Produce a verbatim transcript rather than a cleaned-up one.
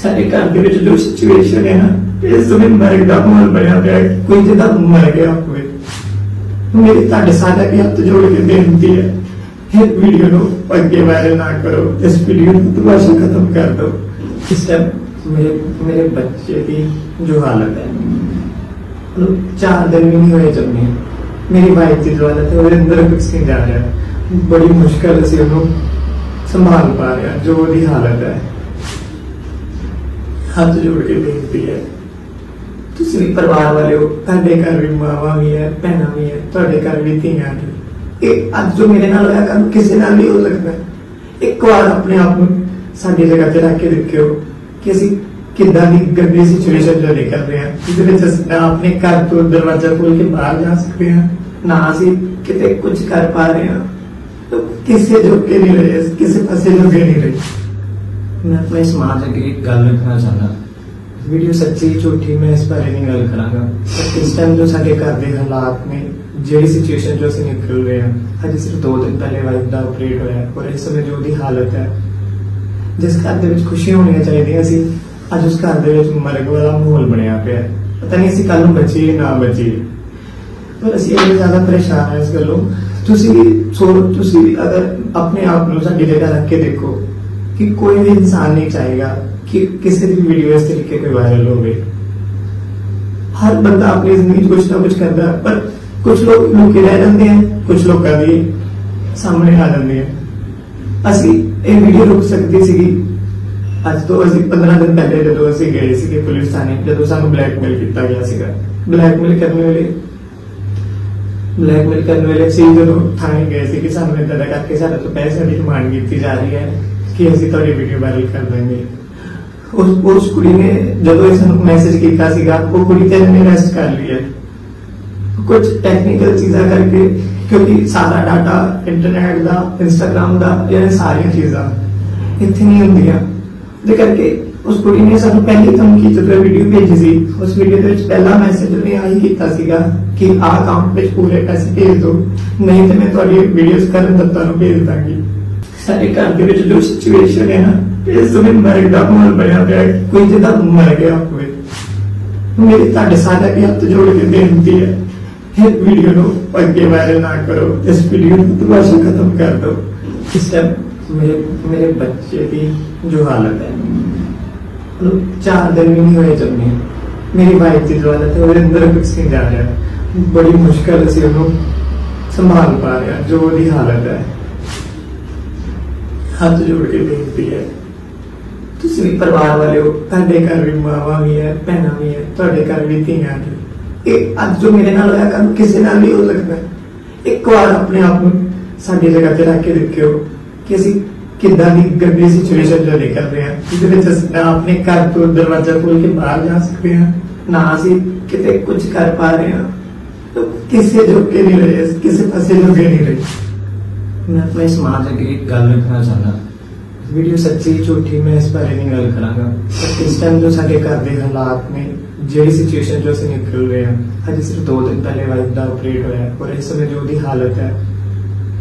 ਸਾਡੇ ਘਰ ਦੇ ਵਿੱਚ ਜੋ ਸਿਚੁਏਸ਼ਨ ਹੈ ਨਾ, ਇਸ ਸਮੇਂ ਮਰਨ ਦਾ ਮਾਹੌਲ ਬਣਿਆ ਪਿਆ ਹੈ। ਕੋਈ ਜਿੱਦਾਂ ਮਰ ਗਿਆ ਹੋਵੇ। ਮੇਰੀ ਤੁਹਾਡੇ ਸਾਰਿਆਂ ਦੀ ਹੱਥ ਜੋੜ ਕੇ ਬੇਨਤੀ ਹੈ, ਇਹ ਵੀਡੀਓ ਨੂੰ ਅੱਗੇ ਵਾਇਰਲ ਨਾ ਕਰੋ, ਇਸ ਵੀਡੀਓ ਨੂੰ ਦੁਬਾਰਾ खत्म कर दो। इस टाइम मेरे मेरे बच्चे की जो हालत है, मतलब चार दिन भी नहीं हुए जन्मे, मेरी वाइफ की जो हालत है वो अंदर कुछ नहीं जा रहा, बड़ी मुश्किल से उन्होंने संभाल पा रहा जो वो हालत है। हाथ जोड़ के बेनती है, तुसी भी परिवार वाले हो, तुहाडे घर भी मावां भी है, भैणां भी है, तुहाडे घर भी धीआं भी। ਇਹ ਅੱਜ ਜੋ ਮੇਰੇ ਨਾਲ ਹੋਇਆ ਕੱਲ ਕਿਸੇ ਨਾਲ ਵੀ ਹੋ ਸਕਦਾ ਹੈ। ਇੱਕ ਵਾਰ ਆਪਣੇ ਆਪ ਨੂੰ ਸਾਡੀ ਜਗ੍ਹਾ ਤੇ ਰੱਖ ਕੇ ਦੇਖਿਓ ਕਿ ਅਸੀਂ ਕਿੱਦਾਂ ਦੀ ਗੰਦੀ ਸਿਚੁਏਸ਼ਨ ਜੋ ਨਿਕਲ ਰਹੇ ਹਾਂ, ਜਿਹਦੇ ਵਿੱਚ ਅਸੀਂ ਨਾ ਆਪਣੇ ਘਰ ਤੋਂ ਦਰਵਾਜ਼ਾ ਖੋਲ ਕੇ ਬਾਹਰ ਜਾ ਸਕਦੇ ਹਾਂ, ਨਾ ਅਸੀਂ ਕਿਤੇ ਕੁਝ ਕਰ ਪਾ ਰਹੇ ਹਾਂ, ਤਾਂ ਕਿਸੇ ਜੋਗੇ ਨਹੀਂ ਰਹੇ, ਕਿਸੇ ਪਾਸੇ ਜੋਗੇ ਨਹੀਂ ਰਹੇ। मैं अपने समाज अगे एक गल रखना चाहता, वीडियो सच्ची झूठी मैं इस बारे नहीं गल करांगा, पर इस टाइम जो साडे घर दे हालात ने, ਜਿਹੜੀ सिचुएशन जो ਅਸੀਂ निकल रहे हैं, अजे सिर्फ दो दिन पहले वाइफ ਦਾ ਆਪਰੇਟ ਹੋਇਆ और इस समय जो ਦੀ ਹਾਲਤ ਹੈ, जिस घर ਦੇ ਵਿੱਚ ਖੁਸ਼ੀਆਂ ਹੋਣੀਆਂ ਚਾਹੀਦੀਆਂ ਸੀ, ਅੱਜ ਉਸ ਘਰ ਦੇ ਵਿੱਚ ਮਰਗ ਵਾਲਾ ਮਾਹੌਲ ਬਣਿਆ ਪਿਆ। ਪਤਾ ਨਹੀਂ ਅਸੀਂ ਕੱਲ ਨੂੰ ਬਚੀਏ ਨਾ ਬਚੀਏ, ਪਰ ਅਸੀਂ ਇੰਨੇ ਜ਼ਿਆਦਾ ਪਰੇਸ਼ਾਨ ਹਾਂ ਇਸ ਗੱਲੋਂ। ਤੁਸੀਂ ਵੀ ਸੋ ਤੁਸੀਂ ਵੀ ਅਗਰ ਆਪਣੇ ਆਪ ਨੂੰ ਸਾਡੀ ਜਗ੍ਹਾ ਰੱਖ ਕੇ ਦੇਖੋ कि कोई भी इंसान नहीं चाहेगा कि किसी भी वीडियो इस तरीके के वायरल हो गए। हर बंदा अपनी जिंदगी कुछ ना कुछ करता है, पर कुछ लोग लुके रह जाते हैं, कुछ लोग कभी सामने आ जाते हैं। असी ये वीडियो रुक सकती सी अज तो असी पंद्रह दिन पहले जो असी गए थे पुलिस थाने, जो सानू ब्लैकमेल किया गया सीगा। ब्लैकमेल करने वाले ब्लैकमेल करने वाले असी जो थाने गए थे कि सानू इदा करके साडे तो पैसे की डिमांड की जा रही है कि असं थोड़ी वीडियो वायरल कर देंगे। उस उस कुड़ी ने जो मैसेज किया सीगा, वो कुड़ी ते इन्होंने अरेस्ट कर लिया कुछ टेक्निकल चीज़ा करके, क्योंकि सारा डाटा इंटरनेट का इंस्टाग्राम का या सारिया चीज़ा इतने नहीं होंदियां, दे करके उस कुड़ी ने सानू पहली धमकी जो वीडियो भेजी सी, उस वीडियो के पहला मैसेज उन्हें आई किया सीगा कि आ अकाउंट में पूरे पैसे भेज दो, नहीं तो मैं थोड़ी वीडियोस करन दत्ता नूं भेज दांगी। ਸਾਡੇ ਘਰ ਦੇ ਵਿੱਚ ਜੋ ਸਿਚੁਏਸ਼ਨ ਹੈ ਨਾ, ਇਸ ਸਮੇਂ ਮਰਨ ਦਾ ਮਾਹੌਲ ਬਣਿਆ ਪਿਆ ਹੈ। ਕੋਈ ਜਿੱਦਾਂ ਮਰ ਗਿਆ ਹੋਵੇ। ਮੇਰੀ ਤੁਹਾਡੇ ਸਾਰਿਆਂ ਦੀ ਹੱਥ ਜੋੜ ਕੇ ਬੇਨਤੀ ਹੈ, ਇਹ ਵੀਡੀਓ ਨੂੰ ਅੱਗੇ ਵਾਇਰਲ ਨਾ ਕਰੋ, ਇਸ ਵੀਡੀਓ ਨੂੰ ਦੁਬਾਰਾ खत्म कर दो। इस टाइम मेरे मेरे बच्चे की जो हालत है, मतलब चार दिन भी नहीं हुए जन्मे, मेरी वाइफ की जो हालत है वो अंदर कुछ नहीं जा रहा, बड़ी मुश्किल से उन्होंने संभाल पा रहा जो वो हालत है। हाथ जोड़ के बेनती है, तुसी भी परिवार वाले हो, तुहाडे घर भी मावां भी है, भैणां भी है, तुहाडे घर भी धीआं भी। ਇਹ ਅੱਜ ਜੋ ਮੇਰੇ ਨਾਲ ਹੋਇਆ ਕੱਲ ਕਿਸੇ ਨਾਲ ਵੀ ਹੋ ਸਕਦਾ ਹੈ। ਇੱਕ ਵਾਰ ਆਪਣੇ ਆਪ ਨੂੰ ਸਾਡੀ ਜਗ੍ਹਾ ਤੇ ਰੱਖ ਕੇ ਦੇਖਿਓ ਕਿ ਅਸੀਂ ਕਿੱਦਾਂ ਦੀ ਗੰਦੀ ਸਿਚੁਏਸ਼ਨ ਜੋ ਨਿਕਲ ਰਹੇ ਹਾਂ, ਜਿਹਦੇ ਵਿੱਚ ਅਸੀਂ ਨਾ ਆਪਣੇ ਘਰ ਤੋਂ ਦਰਵਾਜ਼ਾ ਖੋਲ ਕੇ ਬਾਹਰ ਜਾ ਸਕਦੇ ਹਾਂ, ਨਾ ਅਸੀਂ ਕਿਤੇ ਕੁਝ ਕਰ ਪਾ ਰਹੇ ਹਾਂ, ਤਾਂ ਕਿਸੇ ਜੋਗੇ ਨਹੀਂ ਰਹੇ, ਕਿਸੇ ਪਾਸੇ ਜੋਗੇ ਨਹੀਂ ਰਹੇ। मैं अपने समाज अगे एक गल रखना चाहता, वीडियो सच्ची झूठी मैं इस बारे नहीं गल करांगा, पर इस टाइम जो साडे घर दे हालात ने, ਜਿਹੜੀ सिचुएशन जो असं निकल रहे हैं, अजे सिर्फ दो दिन पहले वाइफ का ऑपरेट होया और इस समय जो दी हालत है,